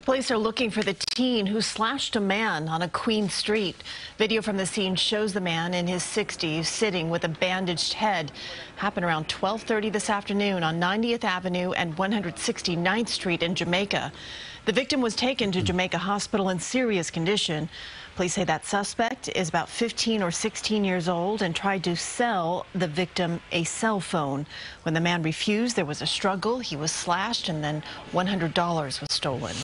Police are looking for the teen who slashed a man on a Queen Street. Video from the scene shows the man in his 60s sitting with a bandaged head. Happened around 12:30 this afternoon on 90th Avenue and 169th Street in Jamaica. The victim was taken to Jamaica Hospital in serious condition. Police say that suspect is about 15 or 16 years old and tried to sell the victim a cell phone. When the man refused, there was a struggle. He was slashed and then $100 was stolen.